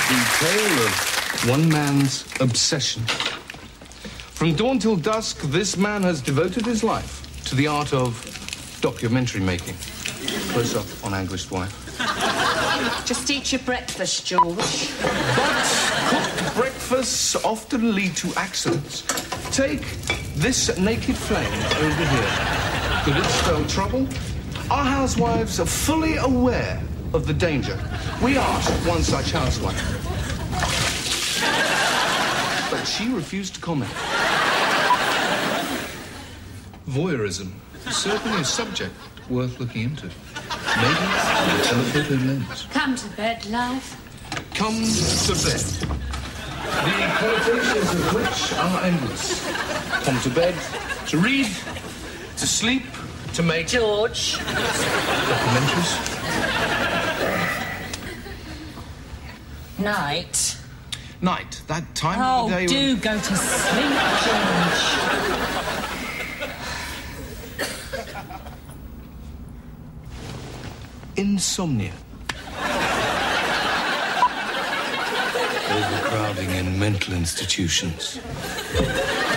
the tale of one man's obsession. From dawn till dusk, this man has devoted his life to the art of documentary making. Close up on anguished wife. Just eat your breakfast, George. But cooked breakfasts often lead to accidents. Take this naked flame over here. Could it spell trouble? Our housewives are fully aware of the danger. We asked one such housewife, but she refused to comment. Voyeurism is certainly a subject worth looking into. Maybe with a telephoto lens. Come to bed, love. Come to bed. The connotations of which are endless. Come to bed, to read, to sleep, to make... George. Documentaries. Night. Night, that time of the day... Oh, do go to sleep, George. Insomnia. Overcrowding in mental institutions.